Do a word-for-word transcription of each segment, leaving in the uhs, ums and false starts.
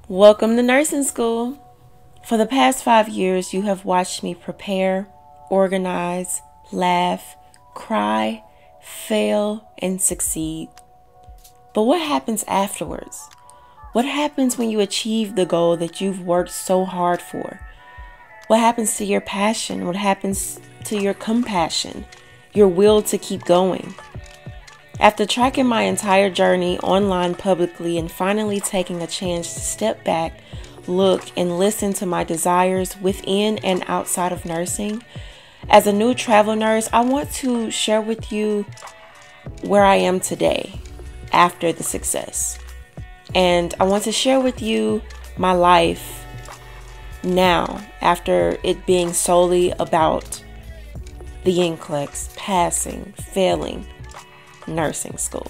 Welcome to nursing school. For the past five years, you have watched me prepare, organize, laugh, cry, fail, and succeed. But what happens afterwards? What happens when you achieve the goal that you've worked so hard for? What happens to your passion? What happens to your compassion, your will to keep going? After tracking my entire journey online publicly and finally taking a chance to step back, look, and listen to my desires within and outside of nursing, as a new travel nurse, I want to share with you where I am today after the success. And I want to share with you my life now after it being solely about the N C L E X, passing, failing, nursing school.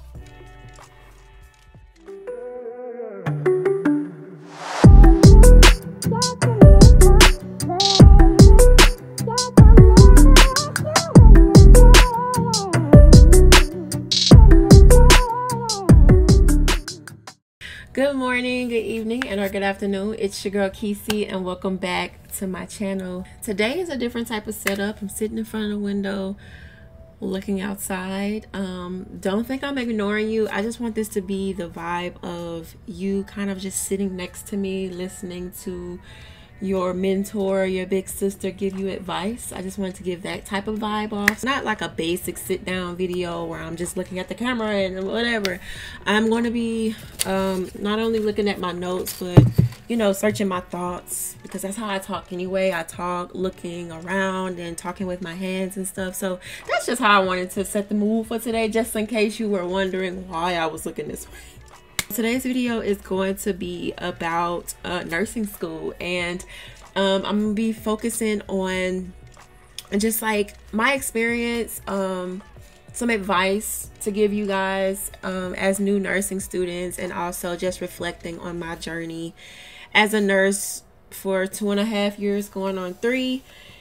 Good morning, good evening, and or good afternoon. It's your girl Kesi, and welcome back to my channel. Today is a different type of setup. I'm sitting in front of the window looking outside. Um don't think I'm ignoring you. I just want this to be the vibe of you kind of just sitting next to me, listening to your mentor, your big sister give you advice. I just wanted to give that type of vibe off. Not like a basic sit down video where I'm just looking at the camera and whatever. I'm going to be um not only looking at my notes, but you know, searching my thoughts, because that's how I talk anyway. I talk looking around and talking with my hands and stuff. So that's just how I wanted to set the mood for today, just in case you were wondering why I was looking this way. Today's video is going to be about uh, nursing school, and um, I'm gonna be focusing on just like my experience, um, some advice to give you guys um, as new nursing students, and also just reflecting on my journey as a nurse for two and a half years going on three.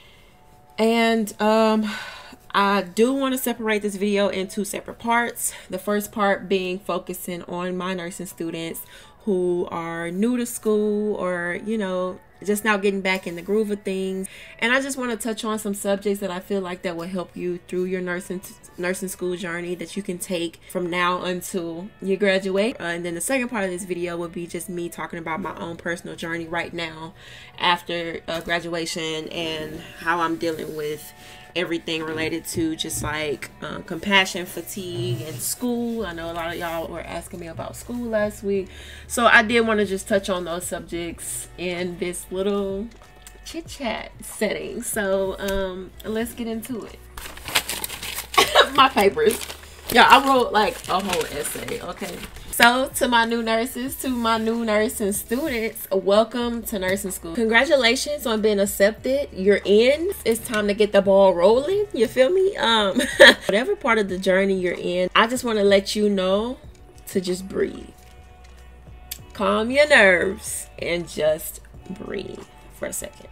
And um I do want to separate this video in two separate parts. The first part being focusing on my nursing students who are new to school, or you know, just now getting back in the groove of things. And I just want to touch on some subjects that I feel like that will help you through your nursing nursing school journey, that you can take from now until you graduate. Uh, and then the second part of this video will be just me talking about my own personal journey right now after uh, graduation, and how I'm dealing with everything related to just like um, compassion, fatigue, and school. I know a lot of y'all were asking me about school last week, so I did want to just touch on those subjects in this little chit chat setting. So um, let's get into it. My papers, yeah, I wrote like a whole essay. Okay. So to my new nurses, to my new nursing students, welcome to nursing school. Congratulations on being accepted. You're in. It's time to get the ball rolling. You feel me? Um, whatever part of the journey you're in, I just want to let you know to just breathe. Calm your nerves and just breathe for a second.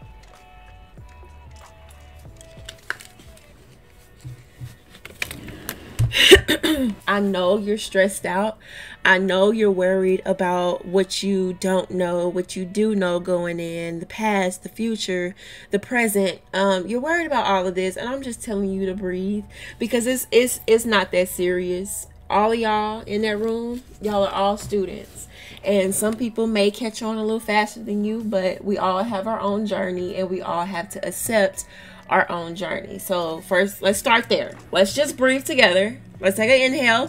I know you're stressed out. I know you're worried about what you don't know, what you do know going in, the past, the future, the present. Um, you're worried about all of this, and I'm just telling you to breathe, because it's it's it's not that serious. All of y'all in that room, y'all are all students, and some people may catch on a little faster than you, but we all have our own journey, and we all have to accept our own journey. So first, let's start there. Let's just breathe together. Let's take an inhale.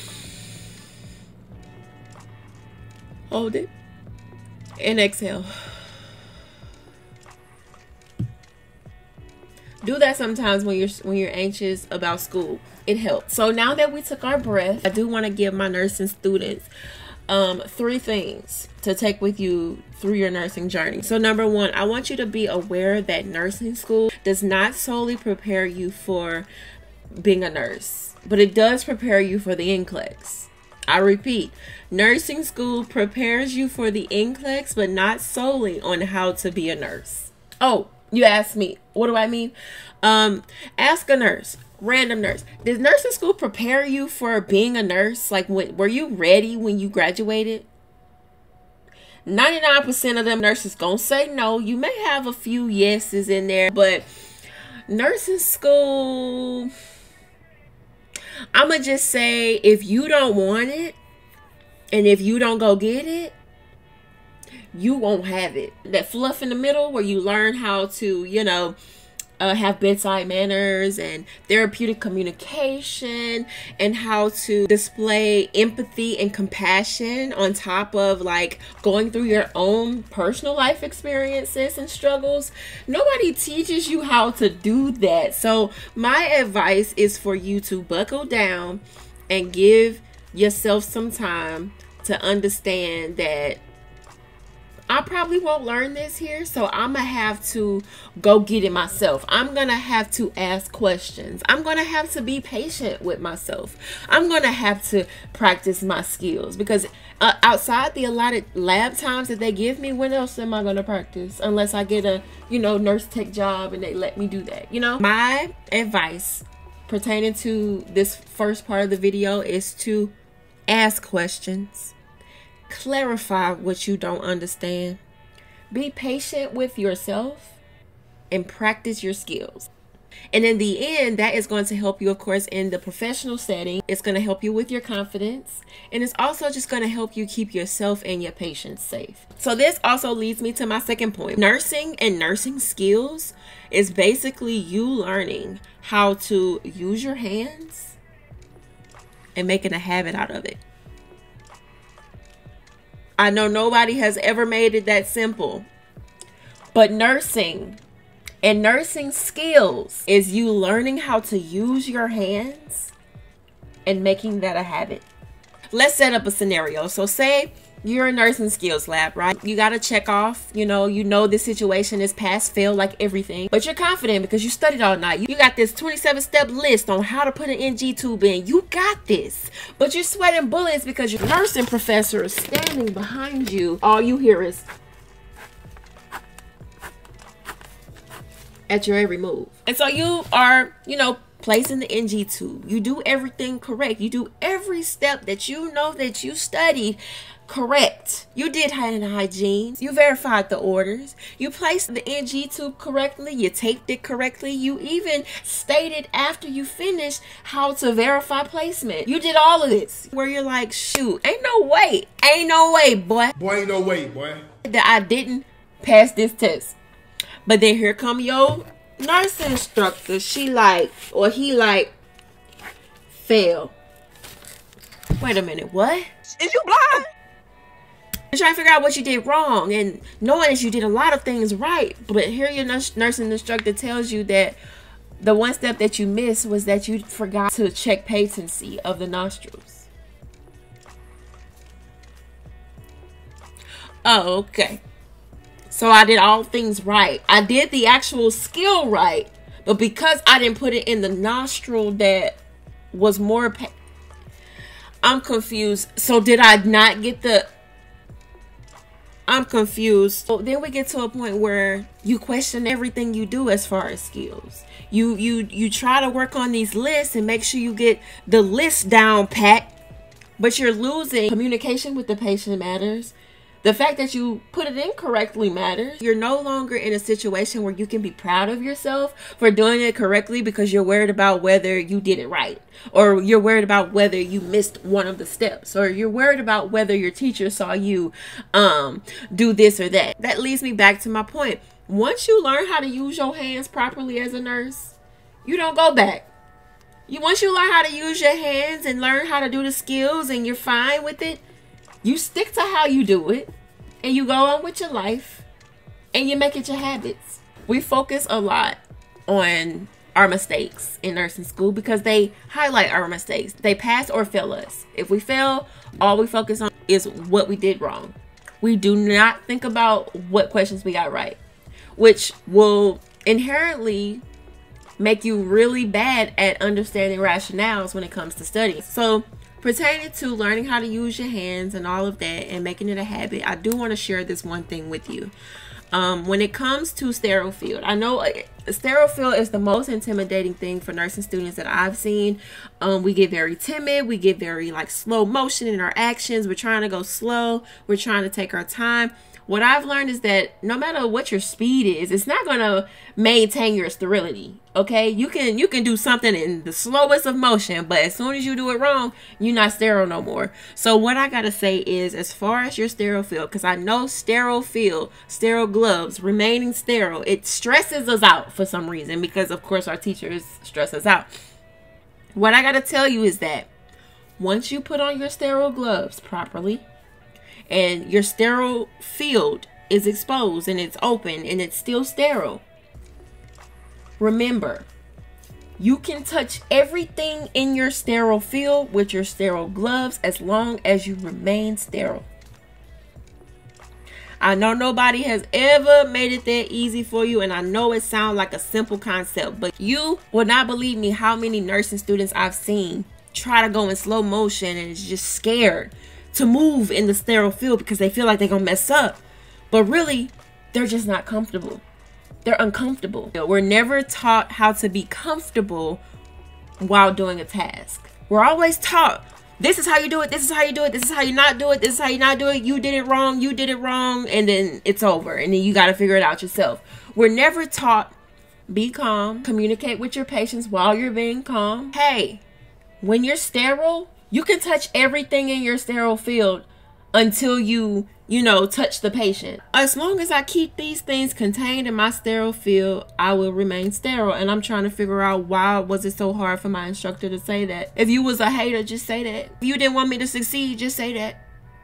Hold it. And exhale. Do that sometimes when you're when you're anxious about school. It helps. So now that we took our breath, I do want to give my nursing students um three things to take with you through your nursing journey. So number one, I want you to be aware that nursing school does not solely prepare you for being a nurse, but it does prepare you for the N C L E X. I repeat, nursing school prepares you for the N C L E X, but not solely on how to be a nurse. Oh, you asked me, what do I mean? Um, ask a nurse. Random nurse. Did nursing school prepare you for being a nurse? Like, when, were you ready when you graduated? ninety-nine percent of them nurses gonna say no. You may have a few yeses in there, but nursing school, I'ma just say, if you don't want it and if you don't go get it, you won't have it. That fluff in the middle where you learn how to, you know, uh, have bedside manners and therapeutic communication and how to display empathy and compassion on top of like going through your own personal life experiences and struggles. Nobody teaches you how to do that. So my advice is for you to buckle down and give yourself some time to understand that I probably won't learn this here, so I'm gonna have to go get it myself. I'm gonna have to ask questions. I'm gonna have to be patient with myself. I'm gonna have to practice my skills, because uh, outside the allotted lab times that they give me, when else am I gonna practice? Unless I get a, you know, nurse tech job and they let me do that, you know? My advice pertaining to this first part of the video is to ask questions. Clarify what you don't understand. Be patient with yourself and practice your skills. And in the end, that is going to help you, of course, in the professional setting. It's going to help you with your confidence. And it's also just going to help you keep yourself and your patients safe. So this also leads me to my second point. Nursing and nursing skills is basically you learning how to use your hands and making a habit out of it. I know nobody has ever made it that simple, but nursing and nursing skills is you learning how to use your hands and making that a habit. Let's set up a scenario. So say you're a nursing skills lab, right? You got to check off, you know, you know the situation is pass, fail, like everything, but you're confident because you studied all night. You got this twenty-seven step list on how to put an N G tube in. You got this, but you're sweating bullets because your nursing professor is standing behind you. All you hear is at your every move. And so you are, you know, placing the N G tube. You do everything correct. You do every step that you know that you studied correct. You did hand hygiene. You verified the orders. You placed the N G tube correctly. You taped it correctly. You even stated after you finished how to verify placement. You did all of this where you're like, shoot, ain't no way. Ain't no way, boy. Boy, ain't no way, boy. That I didn't pass this test. But then here come your nurse instructor. She like, or he like, fail. Wait a minute, what? Is you blind? And trying to figure out what you did wrong and knowing that you did a lot of things right, but here your nurse, nursing instructor tells you that the one step that you missed was that you forgot to check patency of the nostrils. Oh, okay. So I did all things right. I did the actual skill right, but because I didn't put it in the nostril that was more pa I'm confused. So did I not get the I'm confused. So then we get to a point where you question everything you do as far as skills. You you you try to work on these lists and make sure you get the list down pat, but you're losing communication with the patient matters. The fact that you put it in correctly matters. You're no longer in a situation where you can be proud of yourself for doing it correctly because you're worried about whether you did it right, or you're worried about whether you missed one of the steps, or you're worried about whether your teacher saw you um, do this or that. That leads me back to my point. Once you learn how to use your hands properly as a nurse, you don't go back. You once you learn how to use your hands and learn how to do the skills and you're fine with it, you stick to how you do it, and you go on with your life, and you make it your habits. We focus a lot on our mistakes in nursing school because they highlight our mistakes. They pass or fail us. If we fail, all we focus on is what we did wrong. We do not think about what questions we got right, which will inherently make you really bad at understanding rationales when it comes to studying. So pertaining to learning how to use your hands and all of that and making it a habit, I do want to share this one thing with you. Um, when it comes to sterile field, I know sterile field is the most intimidating thing for nursing students that I've seen. Um, we get very timid. We get very like slow motion in our actions. We're trying to go slow. We're trying to take our time. What I've learned is that no matter what your speed is, it's not going to maintain your sterility. Okay, you can you can do something in the slowest of motion, but as soon as you do it wrong, you're not sterile no more. So what I gotta say is, as far as your sterile field, because I know sterile field, sterile gloves, remaining sterile, it stresses us out for some reason, because of course our teachers stress us out. What I gotta tell you is that once you put on your sterile gloves properly, and your sterile field is exposed and it's open and it's still sterile, remember, you can touch everything in your sterile field with your sterile gloves as long as you remain sterile. I know nobody has ever made it that easy for you, and I know it sounds like a simple concept, but you will not believe me how many nursing students I've seen try to go in slow motion and is just scared to move in the sterile field because they feel like they're gonna mess up, but really they're just not comfortable. They're uncomfortable. We're never taught how to be comfortable while doing a task. We're always taught, this is how you do it, this is how you do it, this is how you not do it, this is how you not do it, you did it wrong, you did it wrong, and then it's over, and then you got to figure it out yourself. We're never taught, be calm, communicate with your patients while you're being calm. Hey, when you're sterile, you can touch everything in your sterile field until you, you know, touch the patient. As long as I keep these things contained in my sterile field, I will remain sterile. And I'm trying to figure out, why was it so hard for my instructor to say that? If you was a hater, just say that. If you didn't want me to succeed, just say that.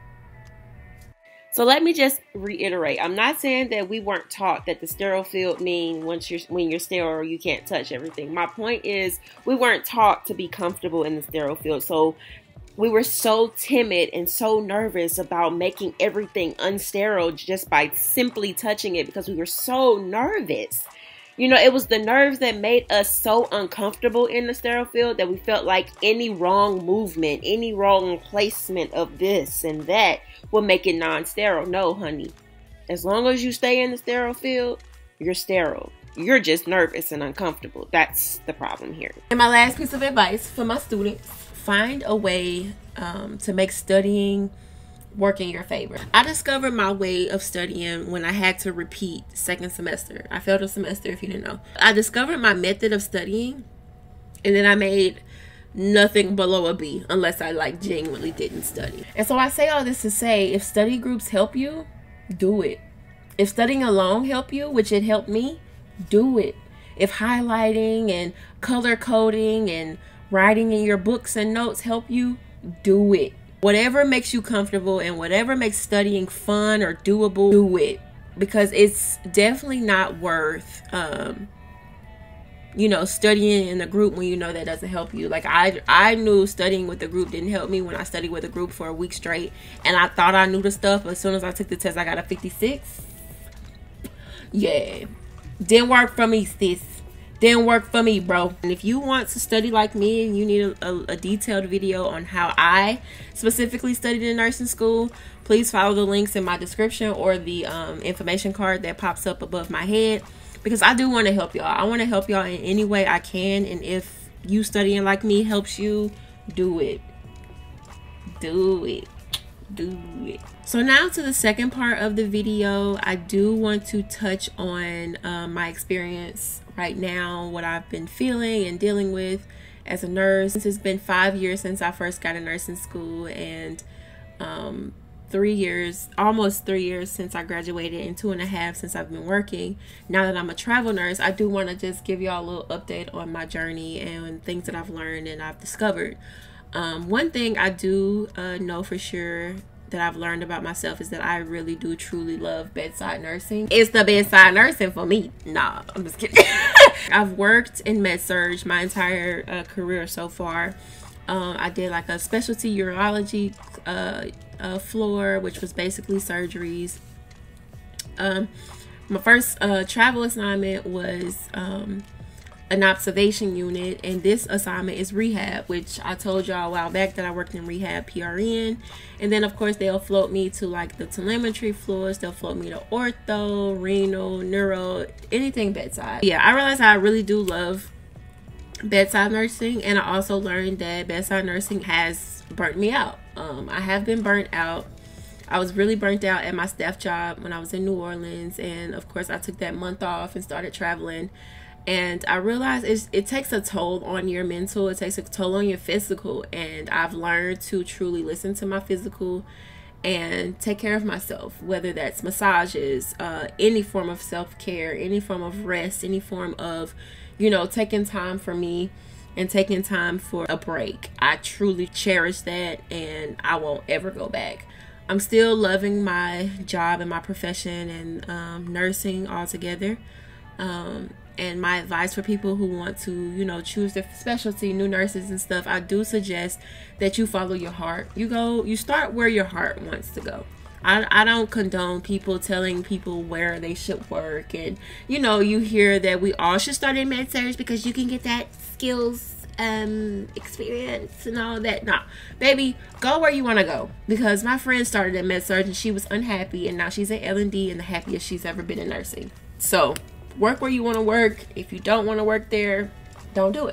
So let me just reiterate. I'm not saying that we weren't taught that the sterile field mean once you're when you're sterile you can't touch everything. My point is, we weren't taught to be comfortable in the sterile field. So we were so timid and so nervous about making everything unsterile just by simply touching it, because we were so nervous. You know, it was the nerves that made us so uncomfortable in the sterile field that we felt like any wrong movement, any wrong placement of this and that will make it non-sterile. No, honey. As long as you stay in the sterile field, you're sterile. You're just nervous and uncomfortable. That's the problem here. And my last piece of advice for my students, find a way um, to make studying work in your favor. I discovered my way of studying when I had to repeat second semester. I failed a semester, if you didn't know. I discovered my method of studying, and then I made nothing below a B unless I like genuinely didn't study. And so I say all this to say, if study groups help you, do it. If studying alone help you, which it helped me, do it. If highlighting and color coding and writing in your books and notes help you, do it. Whatever makes you comfortable and whatever makes studying fun or doable, do it. Because it's definitely not worth, um, you know, studying in a group when you know that doesn't help you. Like I, I knew studying with a group didn't help me when I studied with a group for a week straight. And I thought I knew the stuff, but as soon as I took the test, I got a fifty-six. Yeah. Didn't work for me, sis. Didn't work for me, bro. And if you want to study like me and you need a, a, a detailed video on how I specifically studied in nursing school, please follow the links in my description or the um, information card that pops up above my head, because I do want to help y'all. I want to help y'all in any way I can. And if you studying like me helps you, do it. Do it. Do it. So now to the second part of the video. I do want to touch on uh, my experience right now, what I've been feeling and dealing with as a nurse. It's been five years since I first got in nursing school, and um, three years, almost three years since I graduated, and two and a half since I've been working. Now that I'm a travel nurse, I do want to just give y'all a little update on my journey and things that I've learned and I've discovered. Um, one thing I do uh, know for sure that I've learned about myself is that I really do truly love bedside nursing. It's the bedside nursing for me. Nah, I'm just kidding. I've worked in med-surg my entire uh, career so far. Uh, I did like a specialty urology uh, uh, floor, which was basically surgeries. Um, my first uh, travel assignment was um, an observation unit, and this assignment is rehab, which I told y'all a while back that I worked in rehab P R N. And then of course they'll float me to like the telemetry floors, they'll float me to ortho, renal, neuro, anything bedside. Yeah, I realized I really do love bedside nursing, and I also learned that bedside nursing has burnt me out. um I have been burnt out. I was really burnt out at my staff job when I was in New Orleans, and of course I took that month off and started traveling. And I realized it's, it takes a toll on your mental, it takes a toll on your physical, and I've learned to truly listen to my physical and take care of myself, whether that's massages, uh, any form of self-care, any form of rest, any form of, you know, taking time for me and taking time for a break. I truly cherish that, and I won't ever go back. I'm still loving my job and my profession and um, nursing altogether. Um, and my advice for people who want to, you know, choose their specialty, new nurses and stuff, I do suggest that you follow your heart. You go, you start where your heart wants to go. I, I don't condone people telling people where they should work. And, you know, you hear that we all should start in med surg because you can get that skills, um, experience and all that. Nah, baby, go where you want to go. Because my friend started in med surg and she was unhappy, and now she's at L and D and the happiest she's ever been in nursing. So work where you want to work. If you don't want to work there, don't do it.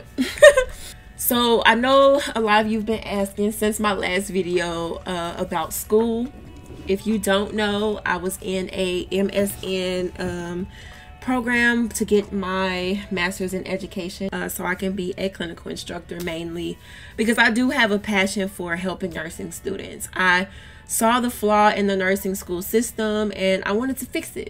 So I know a lot of you've been asking since my last video uh, about school. If you don't know, I was in a M S N um, program to get my master's in education, uh, so I can be a clinical instructor, mainly because I do have a passion for helping nursing students. I saw the flaw in the nursing school system and I wanted to fix it.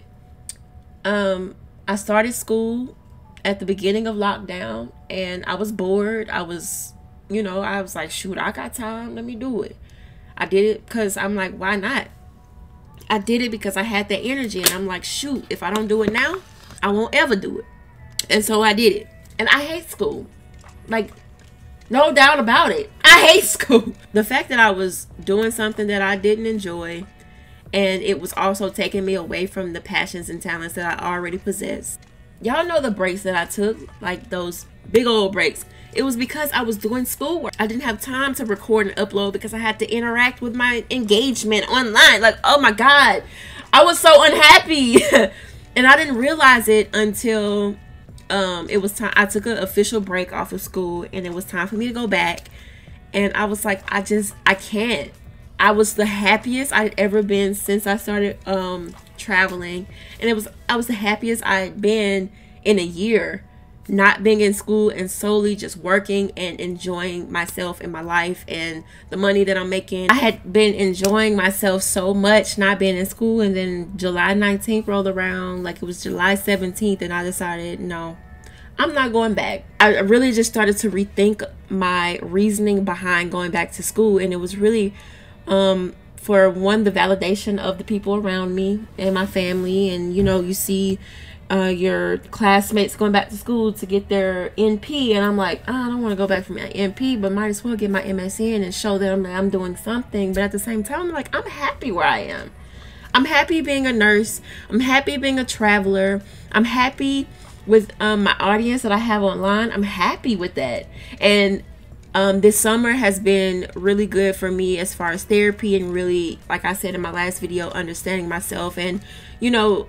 Um, I started school at the beginning of lockdown and I was bored. I was, you know, I was like, shoot, I got time, let me do it. I did it because I'm like, why not? I did it because I had that energy, and I'm like, shoot, if I don't do it now, I won't ever do it. And so I did it. And I hate school. Like, no doubt about it. I hate school. The fact that I was doing something that I didn't enjoy, and it was also taking me away from the passions and talents that I already possessed. Y'all know the breaks that I took, like those big old breaks. It was because I was doing schoolwork. I didn't have time to record and upload because I had to interact with my engagement online. Like, oh my God, I was so unhappy. And I didn't realize it until um, it was time. I took an official break off of school and it was time for me to go back. And I was like, I just, I can't. I was the happiest I'd ever been since I started um, traveling. And it was, I was the happiest I'd been in a year. Not being in school and solely just working and enjoying myself and my life and the money that I'm making. I had been enjoying myself so much not being in school, and then July nineteenth rolled around, like it was July seventeenth, and I decided, no, I'm not going back. I really just started to rethink my reasoning behind going back to school, and it was really um, for one, the validation of the people around me and my family. And you know, you see Uh, your classmates going back to school to get their N P, and I'm like, oh, I don't want to go back for my N P, but might as well get my M S N and show them that I'm doing something. But at the same time, I'm like, I'm happy where I am. I'm happy being a nurse. I'm happy being a traveler. I'm happy with um, my audience that I have online. I'm happy with that. And um, this summer has been really good for me as far as therapy, and really, like I said in my last video, understanding myself and, you know,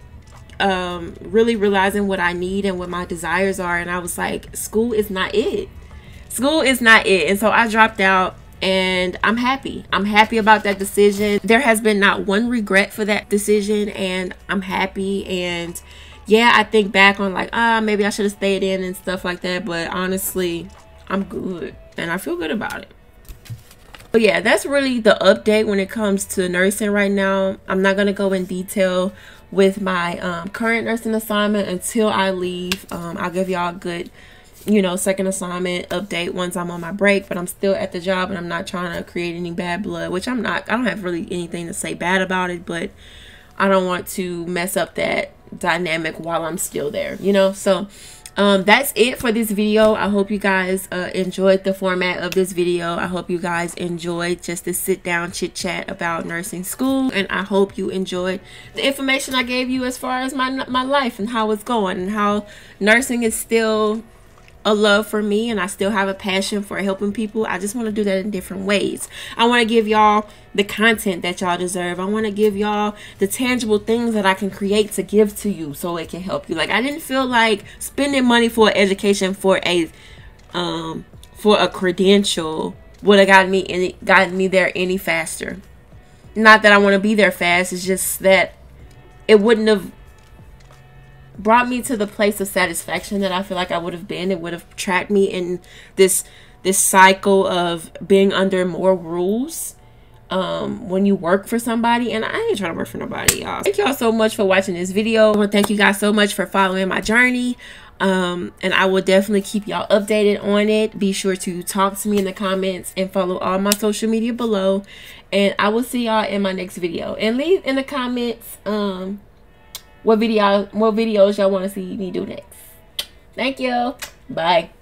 um really realizing what I need and what my desires are. And I was like, school is not it. School is not it. And so I dropped out, and I'm happy. I'm happy about that decision. There has been not one regret for that decision, and I'm happy. And yeah, I think back on like, ah, maybe I should have stayed in and stuff like that, but honestly, I'm good and I feel good about it. But yeah, that's really the update when it comes to nursing right now. I'm not going to go in detail with my um, current nursing assignment until I leave. Um, I'll give y'all a good, you know, second assignment update once I'm on my break, but I'm still at the job and I'm not trying to create any bad blood, which I'm not. I don't have really anything to say bad about it, but I don't want to mess up that dynamic while I'm still there, you know? So um that's it for this video. I hope you guys uh enjoyed the format of this video. I hope you guys enjoyed just to sit down chit chat about nursing school, and I hope you enjoyed the information I gave you as far as my my life and how it's going, and how nursing is still a love for me and I still have a passion for helping people, I just want to do that in different ways. I want to give y'all the content that y'all deserve. I want to give y'all the tangible things that I can create to give to you so it can help you. Like, I didn't feel like spending money for education for a um for a credential would have gotten me any gotten me there any faster. Not that I want to be there fast, it's just that it wouldn't have brought me to the place of satisfaction that I feel like I would have been. It would have trapped me in this this cycle of being under more rules um when you work for somebody, and I ain't trying to work for nobody, y'all. Thank y'all so much for watching this video. I want to thank you guys so much for following my journey, um and I will definitely keep y'all updated on it. Be sure to talk to me in the comments and follow all my social media below, and I will see y'all in my next video. And leave in the comments um what video what videos y'all want to see me do next. Thank you. Bye.